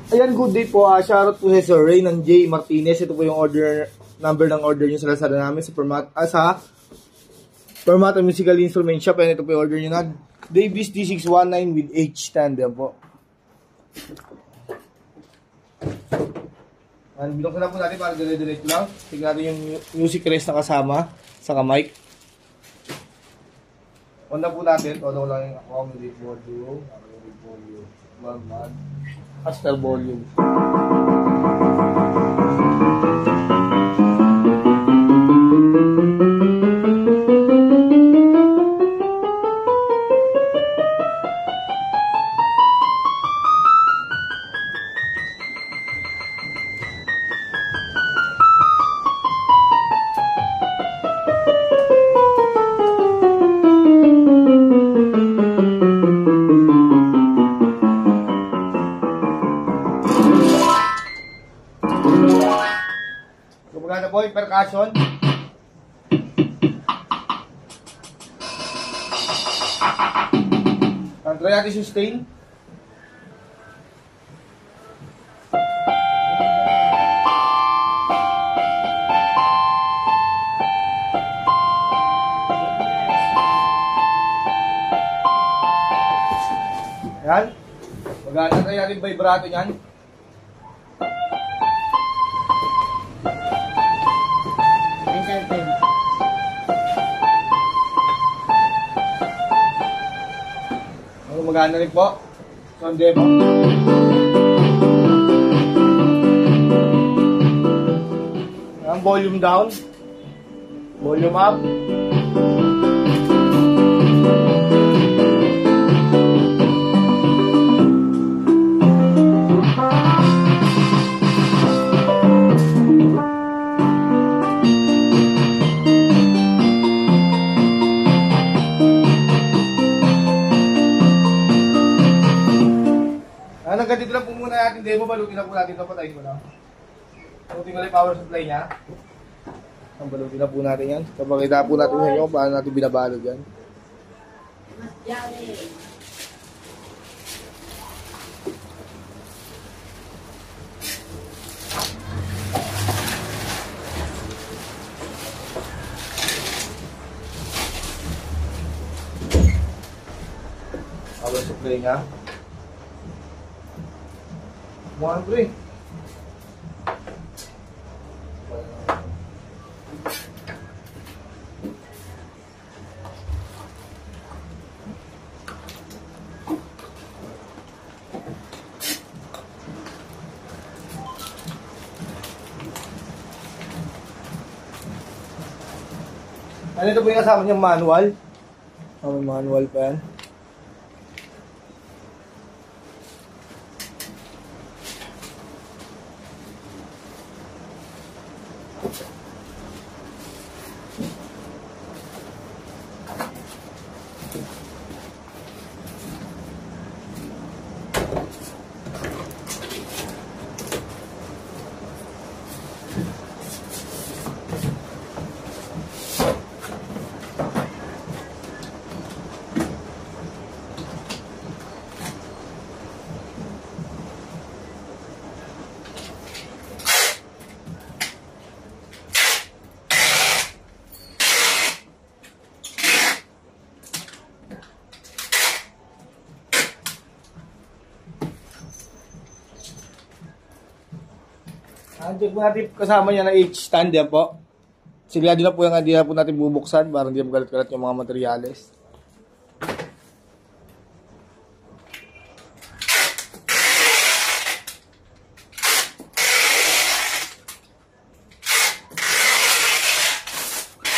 Ayan, good day po. Shoutout po sa Sir Raynan J. Martinez. Ito po yung order number ng order nyo sa Lazada namin sa Permata Musical Instrument Shop. Ayan, ito po yung order nyo na. Davis D619 with H stand. Ayan po. Ayan, bilong na po natin para dire-direct lang. Tignan natin yung music rest na kasama sa mic. On na po natin. Todo lang yung accommodate volume. Accommodate volume. One. Master volume. Gumagana po yung percussion. Try natin sustain. Yan. Magana try natin vibrato yan. Magana rin po. Sound demo. Ang volume down. Volume up. Hanggang dito lang po muna natin demo, balutin lang po natin ito, patayin ko lang. Balutin ko lang yung power supply niya. Ang balutin lang po natin yan. Kapakita po natin sa inyo kung paano natin binabalot yan. Power supply niya. 1, 3. Ano ito po yung kasama niyang manual? May manual pa yan. Check po natin kasama niya na H-stand yan po. Sigurado na po yung hindi na po natin bubuksan para hindi magalit-galit yung mga materyales.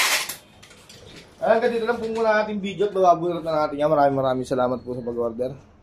Hanggang dito lang po muna natin video at bababunot na natin yan. Maraming salamat po sa pag-order.